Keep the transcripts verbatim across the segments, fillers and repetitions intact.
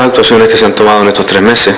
actuaciones que se han tomado en estos tres meses.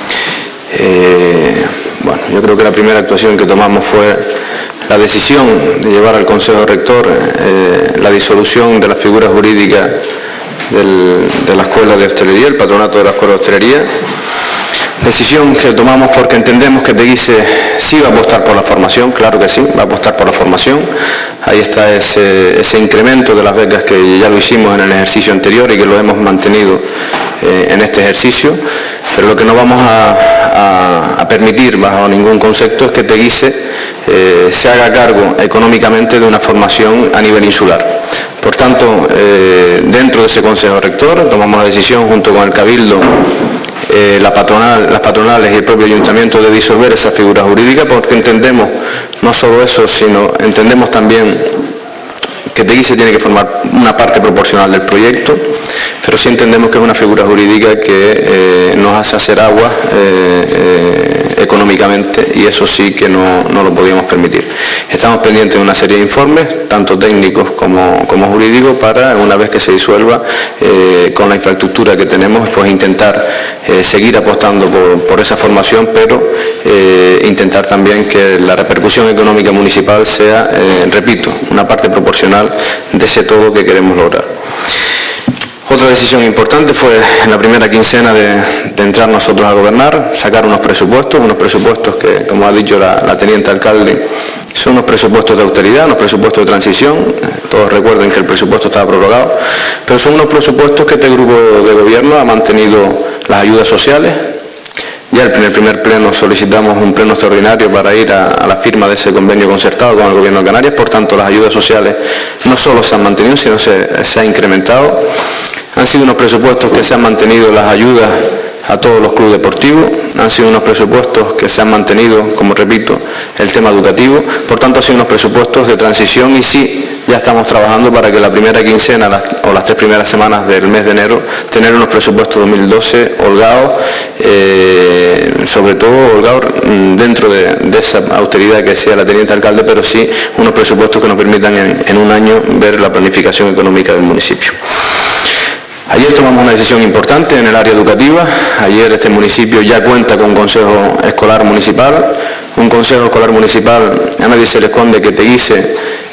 Eh, bueno, yo creo que la primera actuación que tomamos fue la decisión de llevar al Consejo Rector eh, la disolución de la figura jurídica del, de la Escuela de Hostelería, el patronato de la Escuela de Hostelería. Decisión que tomamos porque entendemos que Teguise sí va a apostar por la formación, claro que sí, va a apostar por la formación. Ahí está ese, ese incremento de las becas que ya lo hicimos en el ejercicio anterior y que lo hemos mantenido eh, en este ejercicio. Pero lo que no vamos a, a, a permitir bajo ningún concepto es que Teguise eh, se haga cargo económicamente de una formación a nivel insular. Por tanto, eh, dentro de ese Consejo Rector tomamos la decisión junto con el Cabildo, Eh, la patronal, las patronales y el propio ayuntamiento de disolver esa figura jurídica, porque entendemos no solo eso, sino entendemos también que Teguise tiene que formar una parte proporcional del proyecto, pero sí entendemos que es una figura jurídica que eh, nos hace hacer agua eh, eh, económicamente, y eso sí que no, no lo podíamos permitir. Estamos pendientes de una serie de informes, tanto técnicos como, como jurídicos, para una vez que se disuelva, eh, con la infraestructura que tenemos, pues intentar eh, seguir apostando por, por esa formación, pero eh, intentar también que la repercusión económica municipal sea, eh, repito, una parte proporcional de ese todo que queremos lograr. Otra decisión importante fue en la primera quincena de, de entrar nosotros a gobernar, sacar unos presupuestos, unos presupuestos que, como ha dicho la, la teniente alcalde, son unos presupuestos de austeridad, unos presupuestos de transición. Todos recuerden que el presupuesto estaba prorrogado, pero son unos presupuestos que este grupo de gobierno ha mantenido las ayudas sociales. Ya en el primer pleno solicitamos un pleno extraordinario para ir a, a la firma de ese convenio concertado con el Gobierno de Canarias. Por tanto, las ayudas sociales no solo se han mantenido, sino se, se ha incrementado. Han sido unos presupuestos que se han mantenido las ayudas a todos los clubes deportivos, han sido unos presupuestos que se han mantenido, como repito, el tema educativo. Por tanto, han sido unos presupuestos de transición, y sí, ya estamos trabajando para que la primera quincena las, o las tres primeras semanas del mes de enero tener unos presupuestos dos mil doce holgados, eh, sobre todo holgados dentro de, de esa austeridad que decía la teniente alcalde, pero sí unos presupuestos que nos permitan en, en un año ver la planificación económica del municipio. Ayer tomamos una decisión importante en el área educativa. Ayer este municipio ya cuenta con un consejo escolar municipal, un consejo escolar municipal, a nadie se le esconde que Teguise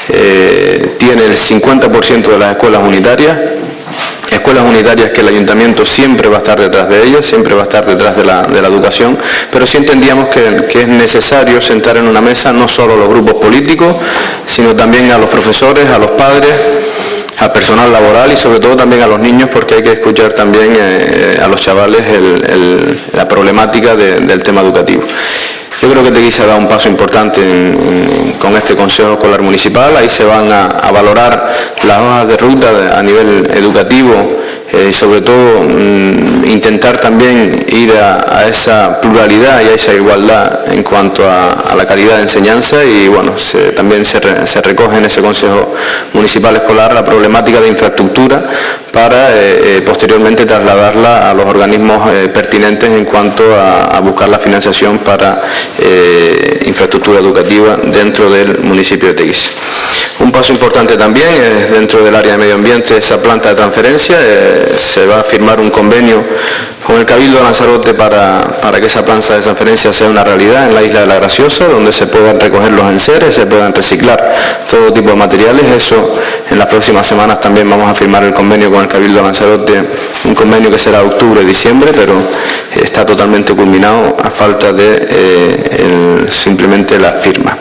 eh, tiene el cincuenta por ciento de las escuelas unitarias, escuelas unitarias que el ayuntamiento siempre va a estar detrás de ellas, siempre va a estar detrás de la, de la educación, pero sí entendíamos que, que es necesario sentar en una mesa no solo a los grupos políticos, sino también a los profesores, a los padres, al personal laboral y sobre todo también a los niños, porque hay que escuchar también eh, a los chavales el, el, la problemática de, del tema educativo. Yo creo que Teguise ha dado un paso importante en, en, con este Consejo Escolar Municipal. Ahí se van a, a valorar las hojas de ruta de, a nivel educativo y eh, sobre todo mmm, intentar también ir a, a esa pluralidad y a esa igualdad en cuanto a, a la calidad de enseñanza, y bueno, se, también se, re, se recoge en ese Consejo Municipal Escolar la problemática de infraestructura para eh, eh, posteriormente trasladarla a los organismos eh, pertinentes en cuanto a, a buscar la financiación para eh, infraestructura educativa dentro del municipio de Teguise. Un paso importante también es dentro del área de medio ambiente, esa planta de transferencia. Eh, se va a firmar un convenio con el Cabildo de Lanzarote para, para que esa planta de transferencia sea una realidad en la isla de La Graciosa, donde se puedan recoger los enseres, se puedan reciclar todo tipo de materiales. Eso en las próximas semanas también vamos a firmar el convenio con el Cabildo de Lanzarote, un convenio que será octubre-diciembre, pero está totalmente culminado a falta de eh, el, simplemente la firma.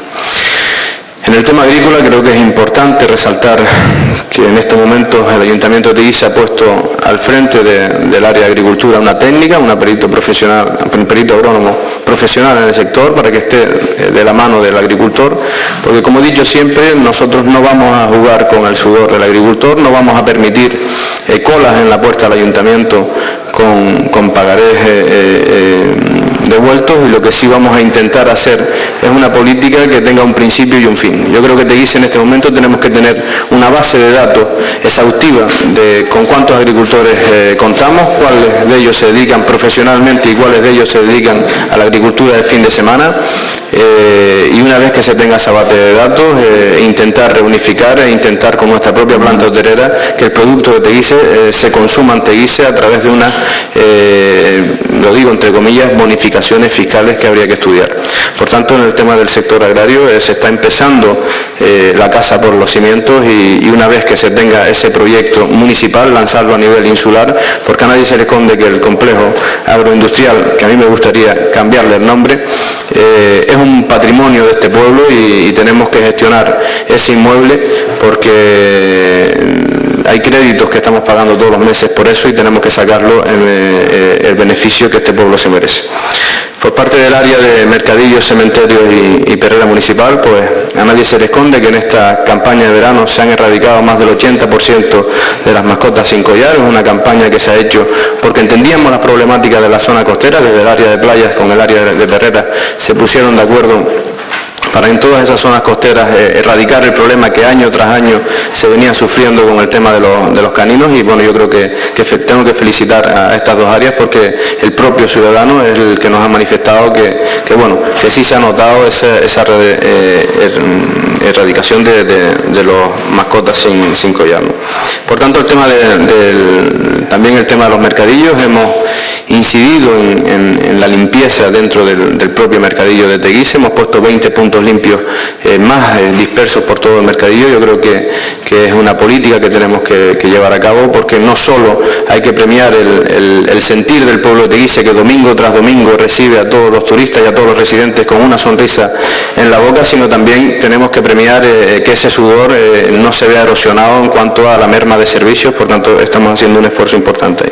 En el tema agrícola creo que es importante resaltar que en estos momentos el Ayuntamiento de Teguise ha puesto al frente de, del área de agricultura una técnica, una perito profesional, un perito agrónomo profesional en el sector, para que esté de la mano del agricultor, porque como he dicho siempre, nosotros no vamos a jugar con el sudor del agricultor, no vamos a permitir eh, colas en la puerta del Ayuntamiento con, con pagarés eh, eh, devueltos, y lo que sí vamos a intentar hacer es una política que tenga un principio y un fin. Yo creo que Teguise en este momento tenemos que tener una base de datos exhaustiva de con cuántos agricultores eh, contamos, cuáles de ellos se dedican profesionalmente y cuáles de ellos se dedican a la agricultura de fin de semana, eh, y una vez que se tenga esa base de datos, eh, intentar reunificar e intentar con nuestra propia planta hotelera que el producto de Teguise eh, se consuma en Teguise a través de una, eh, lo digo entre comillas, bonificaciones fiscales que habría que estudiar. Por tanto, en el tema del sector agrario eh, se está empezando eh, la casa por los cimientos, y, y una vez que se tenga ese proyecto municipal, lanzarlo a nivel insular, porque a nadie se le esconde que el complejo agroindustrial, que a mí me gustaría cambiarle el nombre, eh, es un patrimonio de este pueblo, y, y tenemos que gestionar ese inmueble porque hay créditos que estamos pagando todos los meses por eso, y tenemos que sacarlo en eh, el beneficio que este pueblo se merece. Por parte del área de mercadillos, cementerios y, y perrera municipal, pues a nadie se le esconde que en esta campaña de verano se han erradicado más del ochenta por ciento de las mascotas sin collar. Es una campaña que se ha hecho porque entendíamos las problemáticas de la zona costera. Desde el área de playas con el área de, de perrera se pusieron de acuerdo para en todas esas zonas costeras eh, erradicar el problema que año tras año se venía sufriendo con el tema de los, de los caninos. Y bueno, yo creo que, que fe, tengo que felicitar a estas dos áreas, porque el propio ciudadano es el que nos ha manifestado que, que bueno, que sí se ha notado esa, esa eh, er, erradicación de, de, de los mascotas sin, sin collar, ¿no? Por tanto, el tema de, de, también el tema de los mercadillos, hemos incidido en, en, en la limpieza dentro del, del propio mercadillo de Teguise. Hemos puesto veinte puntos limpios eh, más eh, dispersos por todo el mercadillo. Yo creo que, que es una política que tenemos que, que llevar a cabo, porque no solo hay que premiar el, el, el sentir del pueblo de Teguise, que domingo tras domingo recibe a todos los turistas y a todos los residentes con una sonrisa en la boca, sino también tenemos que premiar eh, que ese sudor eh, no se vea erosionado en cuanto a la merma de servicios. Por tanto, estamos haciendo un esfuerzo importante ahí.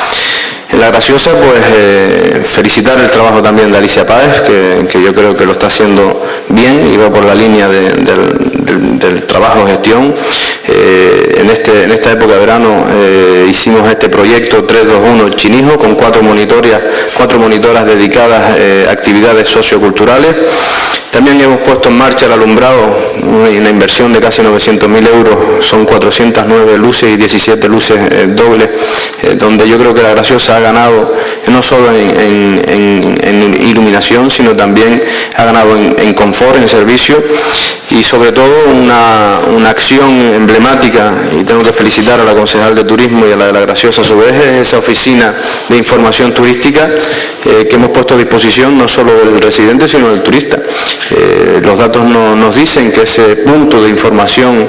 En La Graciosa, pues eh, felicitar el trabajo también de Alicia Páez, que, que yo creo que lo está haciendo bien y va por la línea de, del, del, del trabajo de gestión. Eh, en, este, en esta época de verano eh, hicimos este proyecto tres dos uno Chinijo, con cuatro monitoras, cuatro monitoras dedicadas eh, a actividades socioculturales. También hemos puesto en marcha el alumbrado, una inversión de casi novecientos mil euros, son cuatrocientas nueve luces y diecisiete luces eh, dobles, eh, donde yo creo que La Graciosa ha ganado eh, no solo en, en, en, en iluminación, sino también ha ganado en, en confort, en servicio, y sobre todo una, una acción emblemática, y tengo que felicitar a la concejal de turismo y a la de La Graciosa a su vez, es esa oficina de información turística eh, que hemos puesto a disposición no solo del residente sino del turista. Eh, los datos no, nos dicen que ese punto de información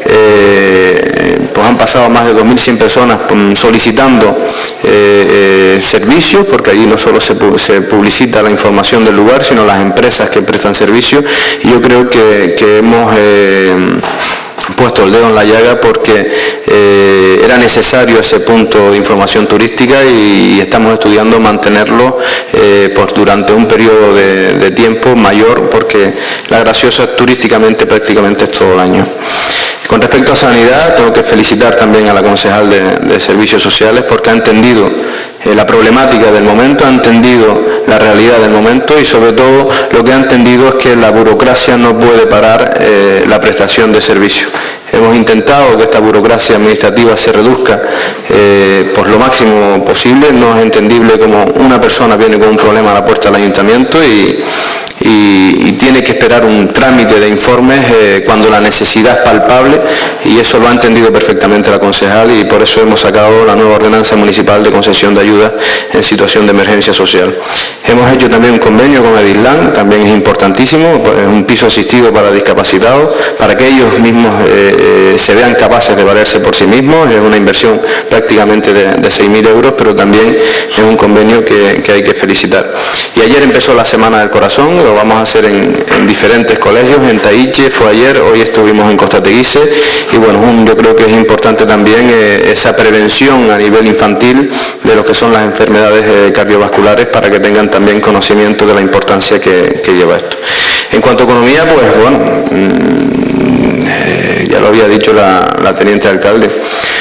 eh, pues han pasado más de dos mil cien personas solicitando eh, eh, servicios, porque allí no solo se, se publicita la información del lugar, sino las empresas que prestan servicios, y yo creo que, que hemos eh, puesto el dedo en la llaga, porque eh, era necesario ese punto de información turística, y, y estamos estudiando mantenerlo eh, por durante un periodo de, de tiempo mayor, porque La Graciosa turísticamente prácticamente es todo el año. Con respecto a sanidad, tengo que felicitar también a la concejal de, de Servicios Sociales, porque ha entendido eh, la problemática del momento, ha entendido la realidad del momento, y sobre todo lo que ha entendido es que la burocracia no puede parar eh, la prestación de servicios. Hemos intentado que esta burocracia administrativa se reduzca eh, por lo máximo posible. No es entendible como una persona viene con un problema a la puerta del ayuntamiento y, y, y tiene que esperar un trámite de informes eh, cuando la necesidad es palpable, y eso lo ha entendido perfectamente la concejal, y por eso hemos sacado la nueva ordenanza municipal de concesión de ayuda en situación de emergencia social. Hemos hecho también un convenio con Edislan, también es importantísimo, es un piso asistido para discapacitados, para que ellos mismos eh, eh, se vean capaces de valerse por sí mismos. Es una inversión prácticamente de, de seis mil euros, pero también es un convenio que, que hay que felicitar. Y ayer empezó la Semana del Corazón, lo vamos a hacer en, en diferentes colegios, en Taiche fue ayer, hoy estuvimos en Costa Teguise, y bueno, un, yo creo que es importante también eh, esa prevención a nivel infantil de lo que son las enfermedades eh, cardiovasculares, para que tengan también conocimiento de la importancia que, que lleva esto. En cuanto a economía, pues bueno, mmm, eh, ya lo había dicho la, la teniente alcalde,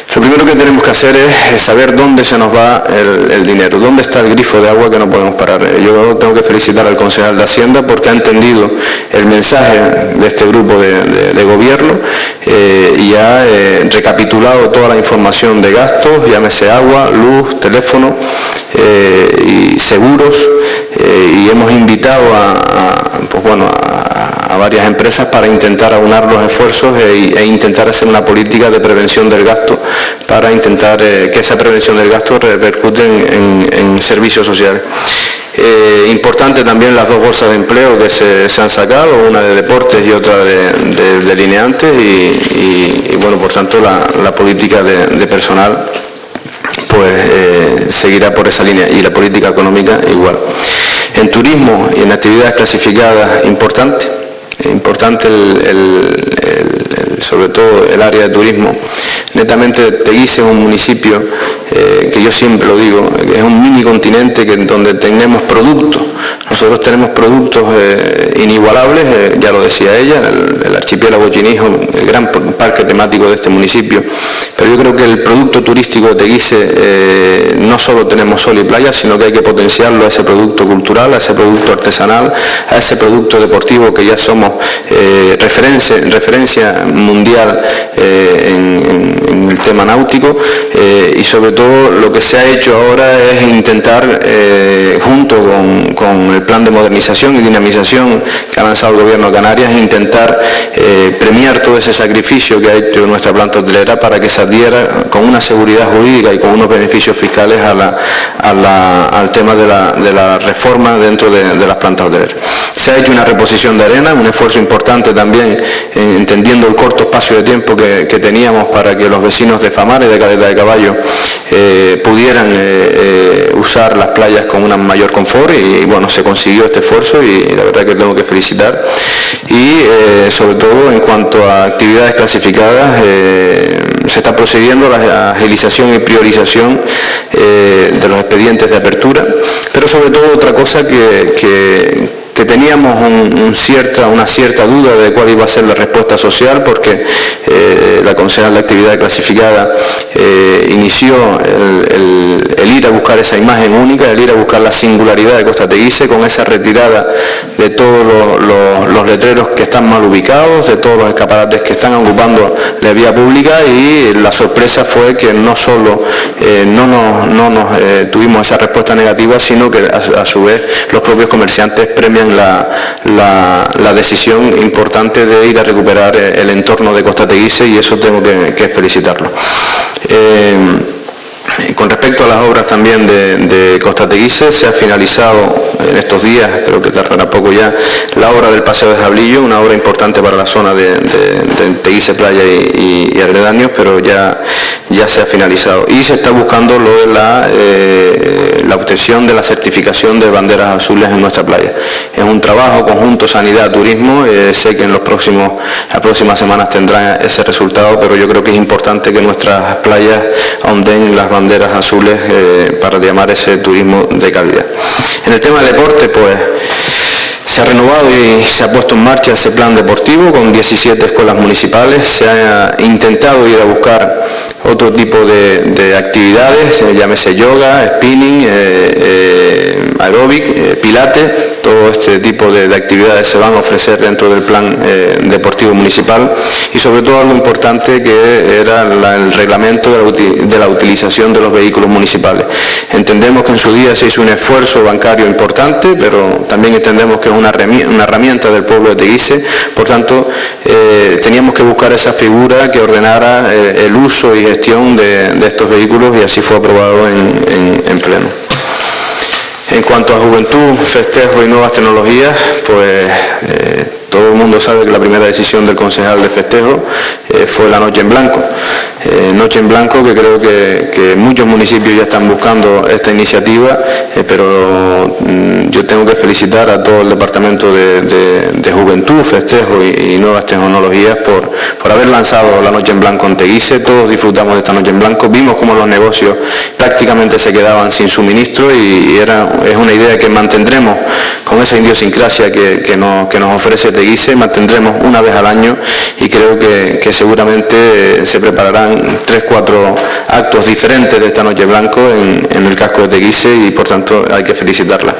Lo primero que tenemos que hacer es saber dónde se nos va el, el dinero, dónde está el grifo de agua que no podemos parar. Yo tengo que felicitar al concejal de Hacienda porque ha entendido el mensaje de este grupo de, de, de gobierno eh, y ha eh, recapitulado toda la información de gastos, llámese agua, luz, teléfono eh, y seguros, eh, y hemos invitado a, a, pues bueno, a, a varias empresas para intentar aunar los esfuerzos e, e intentar hacer una política de prevención del gasto para intentar eh, que esa prevención del gasto repercute en, en, en servicios sociales. Eh, importante también las dos bolsas de empleo que se, se han sacado, una de deportes y otra de, de, de lineantes y, y, y bueno, por tanto la, la política de, de personal pues eh, seguirá por esa línea y la política económica igual. En turismo y en actividades clasificadas, importante, importante el, el, el, el, sobre todo el área de turismo. Netamente Teguise es un municipio eh, que yo siempre lo digo, es un mini continente que, donde tenemos productos. Nosotros tenemos productos eh, inigualables, eh, ya lo decía ella, el, el archipiélago Chinijo, el gran parque temático de este municipio. Pero yo creo que el producto turístico de Teguise eh, no solo tenemos sol y playa, sino que hay que potenciarlo a ese producto cultural, a ese producto artesanal, a ese producto deportivo que ya somos eh, referencia, referencia mundial eh, en, en en el tema náutico eh, y sobre todo lo que se ha hecho ahora es intentar eh, junto con, con el plan de modernización y dinamización que ha lanzado el gobierno de Canarias, intentar eh, premiar todo ese sacrificio que ha hecho nuestra planta hotelera para que se adhiera con una seguridad jurídica y con unos beneficios fiscales a la, a la, al tema de la, de la reforma dentro de, de las plantas hoteleras. Se ha hecho una reposición de arena, un esfuerzo importante también eh, entendiendo el corto espacio de tiempo que, que teníamos para que los vecinos de Famar y de Caleta de Caballo eh, pudieran eh, eh, usar las playas con un mayor confort y, y bueno, se consiguió este esfuerzo y la verdad que tengo que felicitar. Y eh, sobre todo en cuanto a actividades clasificadas eh, se está procediendo a la agilización y priorización eh, de los expedientes de apertura, pero sobre todo otra cosa que, que que teníamos un, un cierta, una cierta duda de cuál iba a ser la respuesta social, porque eh, la concejal de actividad clasificada eh, inició el, el, el ir a buscar esa imagen única, el ir a buscar la singularidad de Costa Teguise con esa retirada de todos los, los, los letreros que están mal ubicados, de todos los escaparates que están ocupando la vía pública, y la sorpresa fue que no solo eh, no nos, no nos eh, tuvimos esa respuesta negativa, sino que a, a su vez los propios comerciantes premian La, la, la decisión importante de ir a recuperar el entorno de Costa Teguise, y eso tengo que, que felicitarlo. Eh, Con respecto a las obras también de, de Costa Teguise, se ha finalizado en estos días, creo que tardará poco ya, la obra del Paseo de Jablillo, una obra importante para la zona de, de, de Teguise Playa y, y, y aledaños, pero ya, ya se ha finalizado. Y se está buscando lo de la, eh, la obtención de la certificación de banderas azules en nuestra playa. Es un trabajo conjunto Sanidad-Turismo, eh, sé que en los próximos, las próximas semanas tendrá ese resultado, pero yo creo que es importante que nuestras playas ahonden las banderas azules eh, para llamar ese turismo de calidad. En el tema de deporte, pues se ha renovado y se ha puesto en marcha ese plan deportivo con diecisiete escuelas municipales. Se ha intentado ir a buscar otro tipo de, de actividades, eh, llámese yoga, spinning, eh, eh, aeróbic, eh, pilates. Todo este tipo de, de actividades se van a ofrecer dentro del plan eh, deportivo municipal, y sobre todo algo importante que era la, el reglamento de la, uti, de la utilización de los vehículos municipales. Entendemos que en su día se hizo un esfuerzo bancario importante, pero también entendemos que es una, una herramienta del pueblo de Teguise, por tanto eh, teníamos que buscar esa figura que ordenara eh, el uso y gestión de, de estos vehículos, y así fue aprobado en, en, en pleno. En cuanto a juventud, festejo y nuevas tecnologías, pues eh, todo el mundo sabe que la primera decisión del concejal de festejo eh, fue la Noche en Blanco. Eh, Noche en Blanco, que creo que, que muchos municipios ya están buscando esta iniciativa, eh, pero mm, yo tengo que felicitar a todo el Departamento de, de, de Juventud, Festejo y, y Nuevas Tecnologías por, por haber lanzado la Noche en Blanco en Teguise. Todos disfrutamos de esta Noche en Blanco, vimos cómo los negocios prácticamente se quedaban sin suministro, y, y era, es una idea que mantendremos con esa idiosincrasia que, que, nos, que nos ofrece Teguise, mantendremos una vez al año, y creo que, que seguramente eh, se prepararán habrán tres, cuatro actos diferentes de esta Noche Blanco en, en el casco de Teguise y por tanto hay que felicitarla.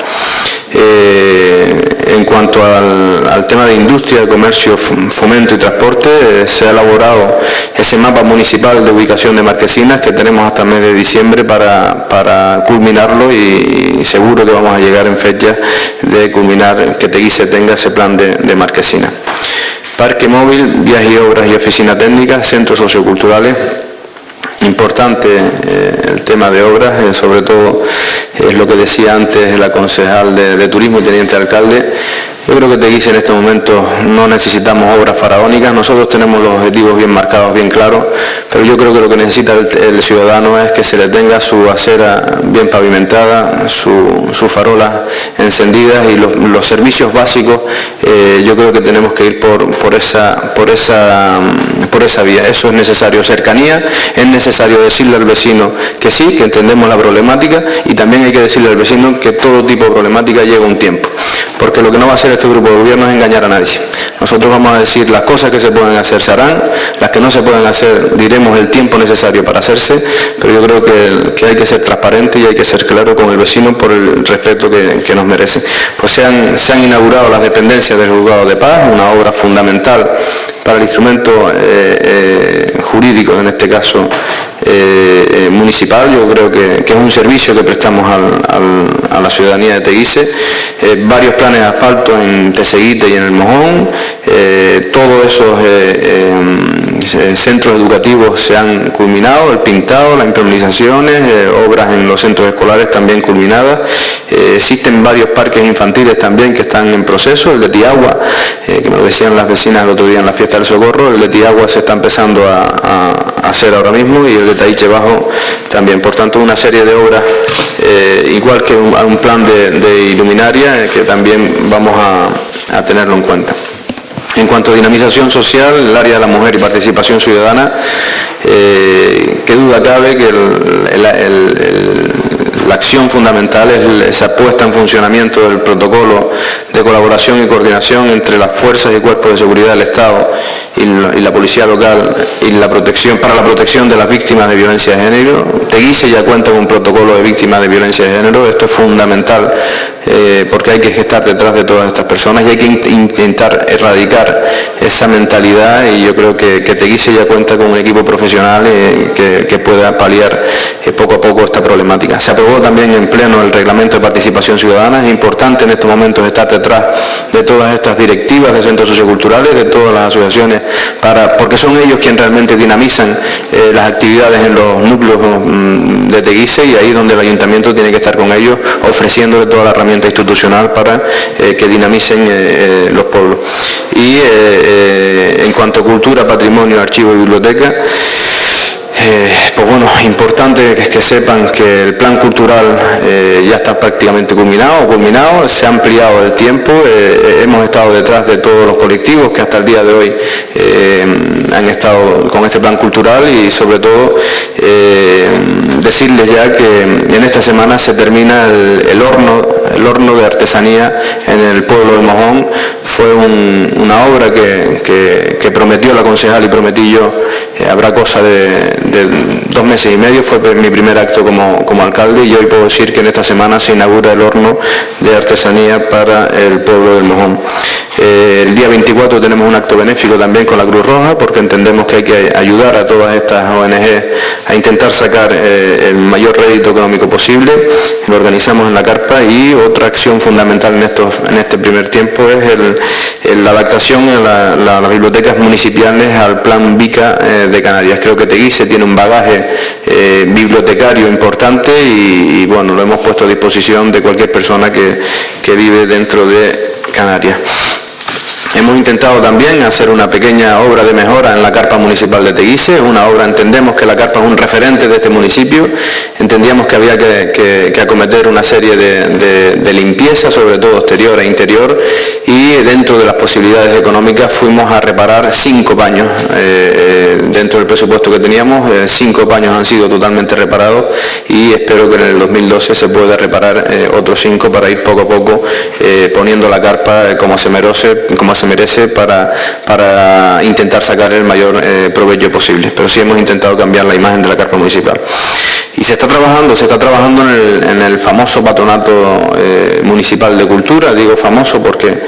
Eh, en cuanto al, al tema de industria, comercio, fomento y transporte, eh, se ha elaborado ese mapa municipal de ubicación de marquesinas que tenemos hasta el mes de diciembre para, para culminarlo y, y seguro que vamos a llegar en fecha de culminar, que Teguise tenga ese plan de, de marquesinas. Parque móvil, vías y obras y oficina técnica, centros socioculturales. Importante eh, el tema de obras, eh, sobre todo es lo que decía antes la concejal de, de Turismo y teniente alcalde. Yo creo que Teguise en este momento no necesitamos obras faraónicas, nosotros tenemos los objetivos bien marcados, bien claros, pero yo creo que lo que necesita el, el ciudadano es que se le tenga su acera bien pavimentada, su, sus farolas encendidas y los, los servicios básicos. Eh, yo creo que tenemos que ir por, por, esa, por, esa, por esa vía. Eso es necesario, cercanía, es necesario decirle al vecino que sí, que entendemos la problemática y también hay que decirle al vecino que todo tipo de problemática llega un tiempo, porque lo que no va a hacer este grupo de gobierno es engañar a nadie. Nosotros vamos a decir las cosas que se pueden hacer se harán, las que no se pueden hacer diremos el tiempo necesario para hacerse, pero yo creo que, que hay que ser transparente y hay que ser claro con el vecino por el respeto que, que nos merece. Pues se han, se han inaugurado las dependencias del Juzgado de Paz, una obra fundamental para el instrumento eh, eh, jurídico, en este caso eh, eh, municipal. Yo creo que, que es un servicio que prestamos al, al, a la ciudadanía de Teguise. Eh, varios planes de asfalto en Teseguite y en el Mojón, eh, todos esos eh, eh, centros educativos se han culminado, el pintado, las impermeabilizaciones, eh, obras en los centros escolares también culminadas. Eh, existen varios parques infantiles también que están en proceso, el de Tiagua, eh, que me lo decían las vecinas el otro día en la fiesta del Socorro, el de Tiagua se está empezando a, a, a hacer ahora mismo y el de Taiche Bajo también. Por tanto, una serie de obras, eh, igual que un, un plan de, de iluminaria, eh, que también vamos a, a tenerlo en cuenta. En cuanto a dinamización social, el área de la mujer y participación ciudadana, eh, qué duda cabe que el, el, el, el, la acción fundamental es esa puesta en funcionamiento del protocolo de colaboración y coordinación entre las fuerzas y cuerpos de seguridad del Estado y la, y la policía local y la protección para la protección de las víctimas de violencia de género. Teguise ya cuenta con un protocolo de víctimas de violencia de género. Esto es fundamental eh, porque hay que estar detrás de todas estas personas y hay que in intentar erradicar esa mentalidad, y yo creo que, que Teguise ya cuenta con un equipo profesional eh, que, que pueda paliar eh, poco a poco esta problemática. Se aprobó también en pleno el reglamento de participación ciudadana. Es importante en estos momentos estar detrás de todas estas directivas de centros socioculturales, de todas las asociaciones, para, porque son ellos quienes realmente dinamizan eh, las actividades en los núcleos mm, de Teguise, y ahí es donde el ayuntamiento tiene que estar con ellos, ofreciéndole toda la herramienta institucional para eh, que dinamicen eh, eh, los pueblos. Y eh, eh, en cuanto a cultura, patrimonio, archivo y biblioteca, Eh, pues bueno, importante que, que sepan que el plan cultural eh, ya está prácticamente culminado, culminado, se ha ampliado el tiempo, eh, hemos estado detrás de todos los colectivos que hasta el día de hoy eh, han estado con este plan cultural, y sobre todo eh, decirles ya que en esta semana se termina el, el horno, el horno de artesanía en el pueblo del Mojón. Fue un, una obra que, que, que prometió la concejal y prometí yo, eh, habrá cosa de, de dos meses y medio, fue mi primer acto como, como alcalde, y hoy puedo decir que en esta semana se inaugura el horno de artesanía para el pueblo del Mojón. Eh, el día veinticuatro tenemos un acto benéfico también con la Cruz Roja, porque entendemos que hay que ayudar a todas estas O N G a intentar sacar eh, el mayor rédito económico posible. Lo organizamos en la carpa, y otra acción fundamental en, estos, en este primer tiempo es el, el, la adaptación en la, la, las bibliotecas municipales al plan BICA eh, de Canarias. Creo que Teguise tiene un bagaje eh, bibliotecario importante, y, y bueno, lo hemos puesto a disposición de cualquier persona que, que vive dentro de Canarias. Hemos intentado también hacer una pequeña obra de mejora en la carpa municipal de Teguise, una obra, entendemos que la carpa es un referente de este municipio, entendíamos que había que, que, que acometer una serie de, de, de limpieza, sobre todo exterior e interior, y dentro de las posibilidades económicas fuimos a reparar cinco baños eh, de dentro del presupuesto que teníamos, eh, cinco paños han sido totalmente reparados y espero que en el dos mil doce se pueda reparar eh, otros cinco para ir poco a poco eh, poniendo la carpa eh, como se merece, como se merece para, para intentar sacar el mayor eh, provecho posible. Pero sí hemos intentado cambiar la imagen de la carpa municipal. Y se está trabajando, se está trabajando en el, en el famoso patronato eh, municipal de cultura. Digo famoso porque eh,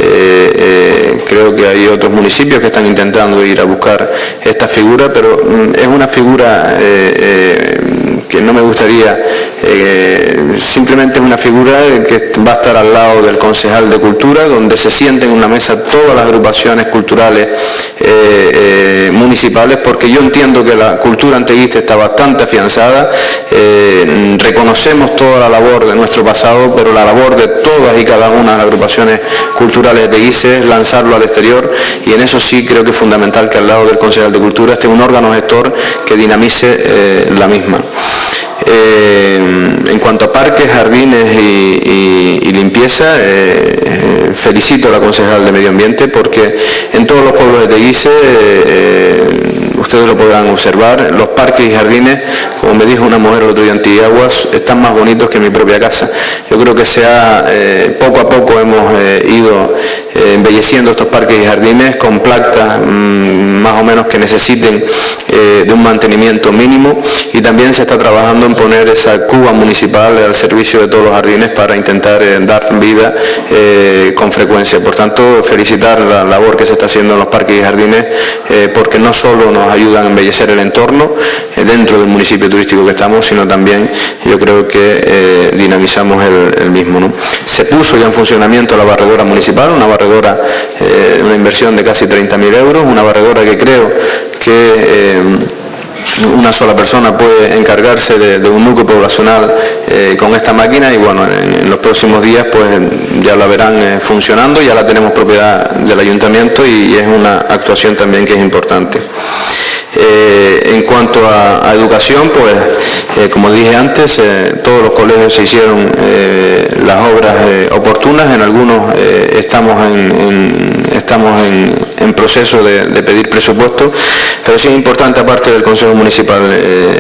eh, creo que hay otros municipios que están intentando ir a buscar esta figura, pero mm, es una figura eh, eh, que no me gustaría, eh, simplemente es una figura que va a estar al lado del concejal de cultura, donde se sienten en una mesa todas las agrupaciones culturales eh, eh, municipales, porque yo entiendo que la cultura anteguista está bastante afianzada. Eh, reconocemos toda la labor de nuestro pasado, pero la labor de todas y cada una de las agrupaciones culturales de Teguise es lanzarlo al exterior, y en eso sí creo que es fundamental que al lado del concejal de cultura esté un órgano gestor que dinamice eh, la misma. Eh, en cuanto a parques, jardines y, y, y limpieza, eh, felicito a la concejal de Medio Ambiente, porque en todos los pueblos de Teguise, eh, ustedes lo podrán observar, los parques y jardines, como me dijo una mujer el otro día en Tiaguas, están más bonitos que mi propia casa. Yo creo que se ha, eh, poco a poco hemos eh, ido eh, embelleciendo estos parques y jardines con plantas mmm, más o menos que necesiten eh, de un mantenimiento mínimo, y también se está trabajando en poner esa cuba municipal al servicio de todos los jardines para intentar eh, dar vida eh, con frecuencia. Por tanto, felicitar la labor que se está haciendo en los parques y jardines, eh, porque no solo nos ayudan a embellecer el entorno eh, dentro del municipio turístico que estamos, sino también yo creo que eh, dinamizamos el, el mismo, ¿no? Se puso ya en funcionamiento la barredora municipal, una barredora, eh, una inversión de casi treinta mil euros, una barredora que creo que eh, una sola persona puede encargarse de, de un núcleo poblacional eh, con esta máquina, y bueno, en, en los próximos días pues ya la verán eh, funcionando. Ya la tenemos propiedad del ayuntamiento y es una actuación también que es importante. Eh, en cuanto a, a educación, pues eh, como dije antes, eh, todos los colegios se hicieron eh, las obras eh, oportunas. En algunos eh, estamos en, en, estamos en, en proceso de, de pedir presupuesto, pero sí es importante, aparte del Consejo Municipal eh,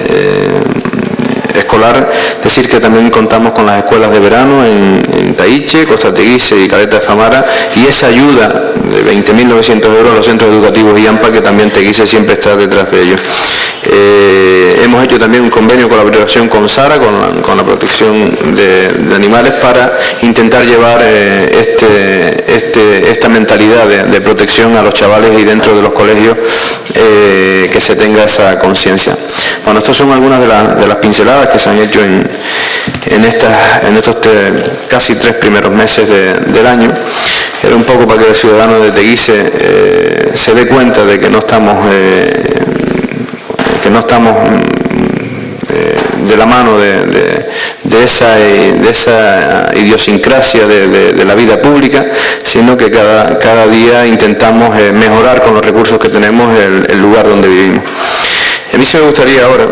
eh, escolar, decir que también contamos con las escuelas de verano en, en Taiche, Costa Teguise y Caleta de Famara, y esa ayuda de veinte mil novecientos euros a los centros educativos y AMPA, que también Teguise siempre está detrás de ellos. Eh, hemos hecho también un convenio de colaboración con SARA, con la, con la protección de, de animales, para intentar llevar eh, este, este, esta mentalidad de, de protección a los chavales y dentro de los colegios, eh, que se tenga esa conciencia. Bueno, estas son algunas de, la, de las pinceladas que se han hecho en, en, estas, en estos te, casi tres primeros meses de, del año. Era un poco para que el ciudadano de Teguise eh, se dé cuenta de que no estamos, eh, que no estamos eh, de la mano de, de, de, esa, de esa idiosincrasia de, de, de la vida pública, sino que cada, cada día intentamos eh, mejorar con los recursos que tenemos el, el lugar donde vivimos. A mí sí me gustaría ahora,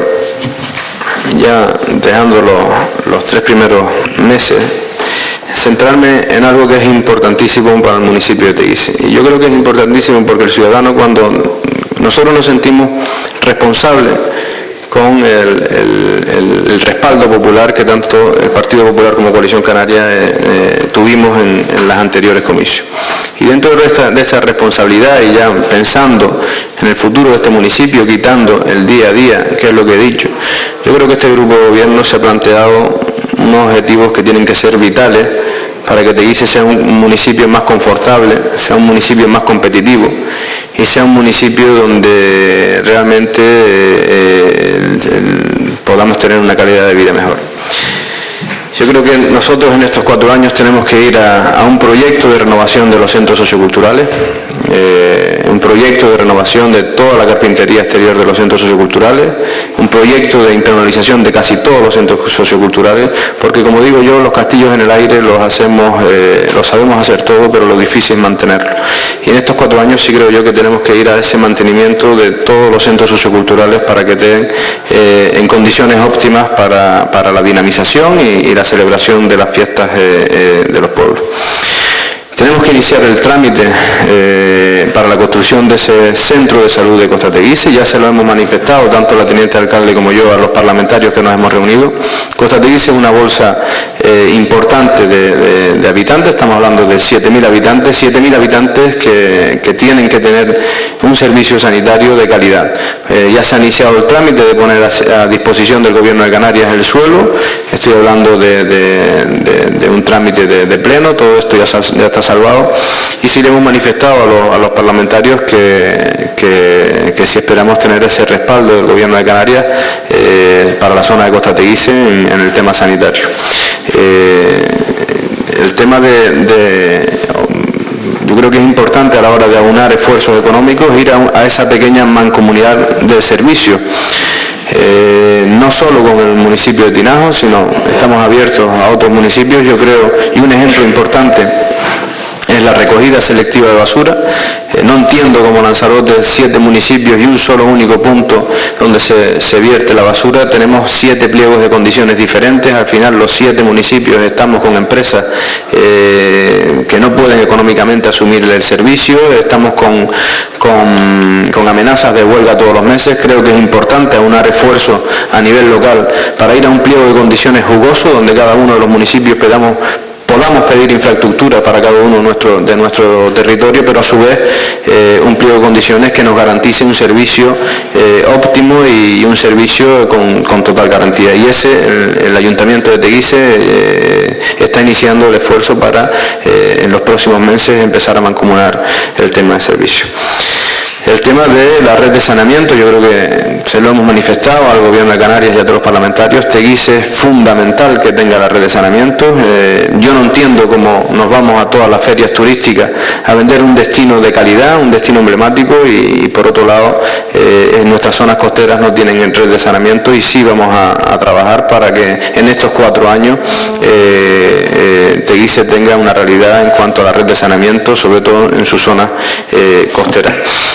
ya dejando los, los tres primeros meses, centrarme en algo que es importantísimo para el municipio de Teguise. Y yo creo que es importantísimo porque el ciudadano, cuando nosotros nos sentimos responsables con el, el, el, el respaldo popular que tanto el Partido Popular como Coalición Canaria eh, eh, tuvimos en, en las anteriores comicios. Y dentro de esta, de esa responsabilidad, y ya pensando en el futuro de este municipio, quitando el día a día, que es lo que he dicho, yo creo que este grupo de gobierno se ha planteado unos objetivos que tienen que ser vitales para que Teguise sea un municipio más confortable, sea un municipio más competitivo y sea un municipio donde realmente eh, el, el, podamos tener una calidad de vida mejor. Yo creo que nosotros en estos cuatro años tenemos que ir a, a un proyecto de renovación de los centros socioculturales, eh, un proyecto de renovación de toda la carpintería exterior de los centros socioculturales, un proyecto de impermeabilización de casi todos los centros socioculturales, porque como digo yo, los castillos en el aire los hacemos, eh, los sabemos hacer todo, pero lo difícil es mantenerlo. Y en estos cuatro años sí creo yo que tenemos que ir a ese mantenimiento de todos los centros socioculturales para que estén eh, en condiciones óptimas para, para la dinamización y, y la celebración de las fiestas eh, eh, de los pueblos. Tenemos que iniciar el trámite eh, para la construcción de ese centro de salud de Costa Teguise. Ya se lo hemos manifestado, tanto la teniente alcalde como yo, a los parlamentarios que nos hemos reunido. Costa Teguise es una bolsa eh, importante de, de, de habitantes, estamos hablando de siete mil habitantes, siete mil habitantes que, que tienen que tener un servicio sanitario de calidad. Eh, ya se ha iniciado el trámite de poner a, a disposición del Gobierno de Canarias el suelo. Estoy hablando de, de, de, de un trámite de, de pleno, todo esto ya, ya está salvado, y sí le hemos manifestado a los, a los parlamentarios que, que, que si esperamos tener ese respaldo del Gobierno de Canarias eh, para la zona de Costa Teguise en, en el tema sanitario. Eh, el tema de, de yo creo que es importante a la hora de aunar esfuerzos económicos ir a, a esa pequeña mancomunidad del servicio. Eh, no solo con el municipio de Tinajo, sino estamos abiertos a otros municipios, yo creo, y un ejemplo importante es la recogida selectiva de basura. Eh, no entiendo cómo Lanzarote, siete municipios y un solo único punto donde se, se vierte la basura. Tenemos siete pliegos de condiciones diferentes. Al final los siete municipios estamos con empresas eh, que no pueden económicamente asumir el servicio. Estamos con, con, con amenazas de huelga todos los meses. Creo que es importante aunar esfuerzos a nivel local para ir a un pliego de condiciones jugoso donde cada uno de los municipios pedamos podamos pedir infraestructura para cada uno de nuestro, de nuestro territorio, pero a su vez eh, un pliego de condiciones que nos garantice un servicio eh, óptimo y un servicio con, con total garantía. Y ese, el, el Ayuntamiento de Teguise eh, está iniciando el esfuerzo para eh, en los próximos meses empezar a mancomunar el tema de servicio. El tema de la red de saneamiento, yo creo que se lo hemos manifestado al Gobierno de Canarias y a todos los parlamentarios. Teguise es fundamental que tenga la red de saneamiento. Eh, yo no entiendo cómo nos vamos a todas las ferias turísticas a vender un destino de calidad, un destino emblemático, y, y por otro lado eh, en nuestras zonas costeras no tienen red de saneamiento, y sí vamos a, a trabajar para que en estos cuatro años eh, eh, Teguise tenga una realidad en cuanto a la red de saneamiento, sobre todo en su zona eh, costera.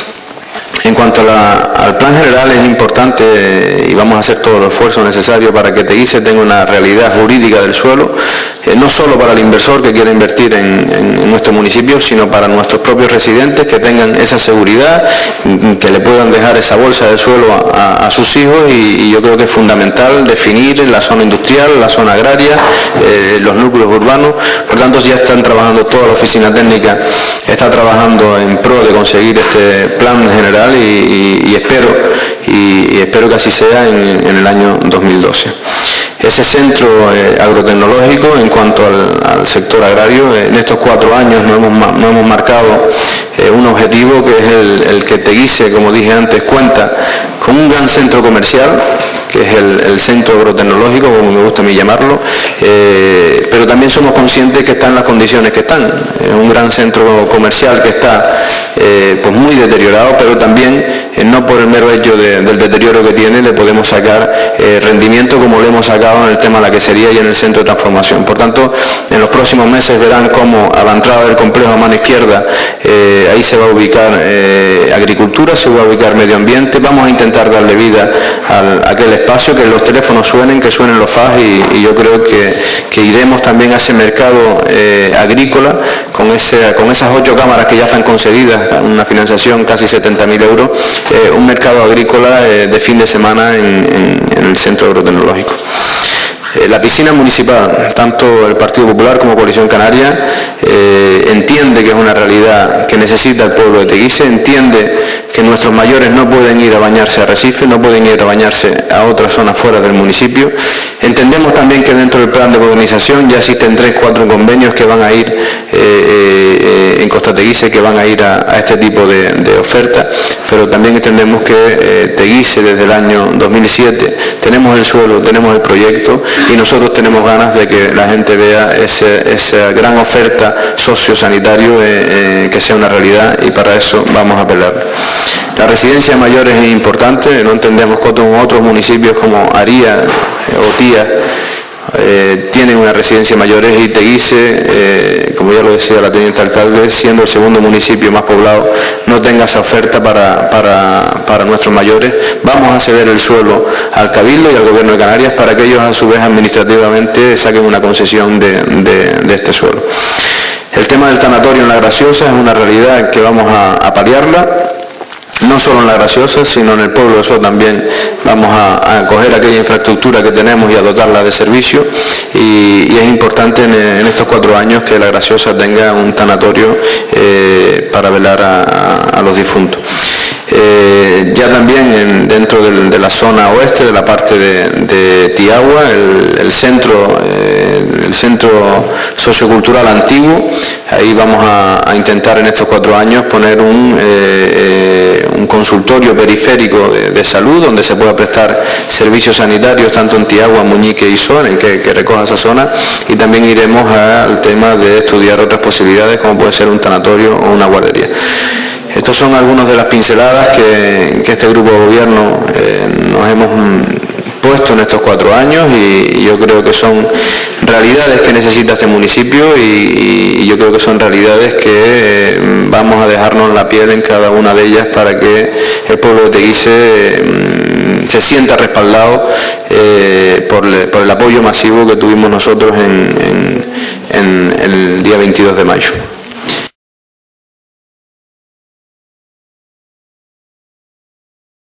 En cuanto a la, al plan general, es importante eh, y vamos a hacer todo el esfuerzo necesario para que Teguise tenga una realidad jurídica del suelo, eh, no solo para el inversor que quiera invertir en, en, en nuestro municipio, sino para nuestros propios residentes, que tengan esa seguridad, que le puedan dejar esa bolsa de suelo a, a, a sus hijos, y, y yo creo que es fundamental definir la zona industrial, la zona agraria, eh, los núcleos urbanos. Por tanto, ya están trabajando, toda la oficina técnica está trabajando en pro de conseguir este plan general, y, y, y espero y, y espero que así sea en, en el año dos mil doce. Ese centro eh, agrotecnológico, en cuanto al, al sector agrario, eh, en estos cuatro años no hemos, no hemos marcado eh, un objetivo que es el, el que Teguise, como dije antes, cuenta con un gran centro comercial, que es el, el centro agrotecnológico, como me gusta a mí llamarlo, eh, pero también somos conscientes que están las condiciones que están. Es un gran centro comercial que está eh, pues muy deteriorado, pero también eh, no por el mero hecho de, del deterioro que tiene le podemos sacar eh, rendimiento como lo hemos sacado en el tema de la quesería y en el centro de transformación. Por tanto, en los próximos meses verán cómo a la entrada del complejo a mano izquierda eh, ahí se va a ubicar eh, agricultura, se va a ubicar medio ambiente. Vamos a intentar darle vida al, a aquel espacio, que los teléfonos suenen, que suenen los fax, y, y yo creo que, que iremos también a ese mercado eh, agrícola con, ese, con esas ocho cámaras que ya están concedidas, una financiación casi setenta mil euros, eh, un mercado agrícola eh, de fin de semana en, en, en el centro agrotecnológico. La piscina municipal, tanto el Partido Popular como Coalición Canaria, eh, entiende que es una realidad que necesita el pueblo de Teguise, entiende que nuestros mayores no pueden ir a bañarse a Recife, no pueden ir a bañarse a otras zonas fuera del municipio. Entendemos también que dentro del plan de modernización ya existen tres, cuatro convenios que van a ir eh, eh, en Costa Teguise, que van a ir a, a este tipo de, de oferta, pero también entendemos que eh, Teguise desde el año dos mil siete tenemos el suelo, tenemos el proyecto, y nosotros tenemos ganas de que la gente vea ese, esa gran oferta sociosanitario eh, eh, que sea una realidad, y para eso vamos a pelear. La residencia de mayores es importante, no entendemos que otros, otros municipios como Aría eh, o Tía eh, tienen una residencia de mayores, y Teguise, eh, como ya lo decía la teniente alcalde, siendo el segundo municipio más poblado, no tenga esa oferta para, para, para nuestros mayores. Vamos a ceder el suelo al Cabildo y al Gobierno de Canarias para que ellos a su vez administrativamente saquen una concesión de, de, de este suelo. El tema del tanatorio en La Graciosa es una realidad que vamos a, a paliarla. No solo en La Graciosa, sino en el pueblo de So también vamos a, a coger aquella infraestructura que tenemos y a dotarla de servicio, y, y es importante en, en estos cuatro años que La Graciosa tenga un tanatorio eh, para velar a, a, a los difuntos. Eh, ya también en, dentro del, de la zona oeste, de la parte de, de Tiagua, el, el centro eh, el centro sociocultural antiguo, ahí vamos a, a intentar en estos cuatro años poner un, eh, eh, un consultorio periférico de, de salud donde se pueda prestar servicios sanitarios tanto en Tiagua, Muñique y So, que, que recoja esa zona, y también iremos al tema de estudiar otras posibilidades como puede ser un tanatorio o una guardería. Estos son algunas de las pinceladas que, que este grupo de gobierno eh, nos hemos puesto en estos cuatro años, y, y yo creo que son realidades que necesita este municipio, y, y yo creo que son realidades que eh, vamos a dejarnos la piel en cada una de ellas para que el pueblo de Teguise eh, se sienta respaldado eh, por, le, por el apoyo masivo que tuvimos nosotros en, en, en el día veintidós de mayo.